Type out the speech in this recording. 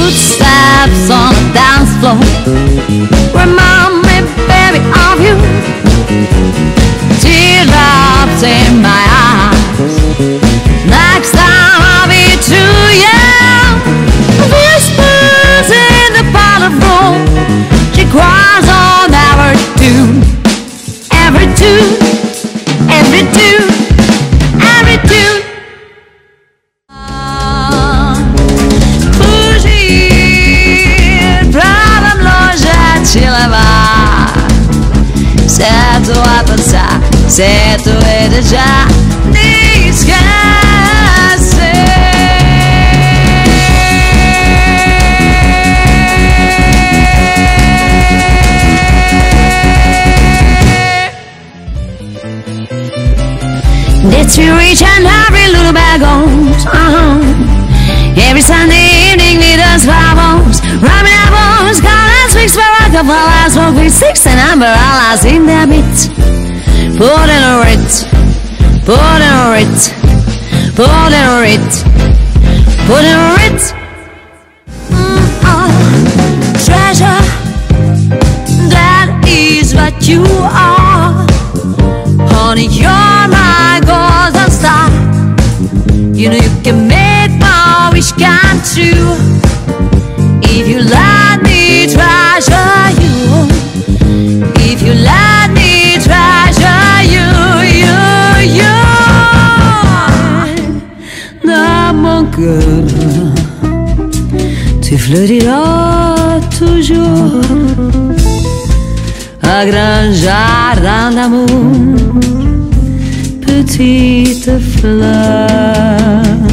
footsteps on the dance floor remind me, baby, of you. Teardrops in my eyes. Next time I'll be too young. Whispers in the parlor floor. She cries on every tune, every tune, every tune, every tune. Fugir pra bem longe te levar. Certo a pensar, certo é deixar de esquecer. Did you reach and every little bag goes every Sunday evening with us vamos. Ramming apples, colors, weeks for a couple hours. Smoke with 6 and umbrellas in their beat. Put in a writ, put in a writ, put in a writ, put in a writ. Treasure, that is what you are. Honey, you're my golden star. You know you can make my wish come true if you let me treasure you. If you let me treasure you, dans mon cœur, tu fleuriras toujours. Un grand jardin d'amour, petite fleur.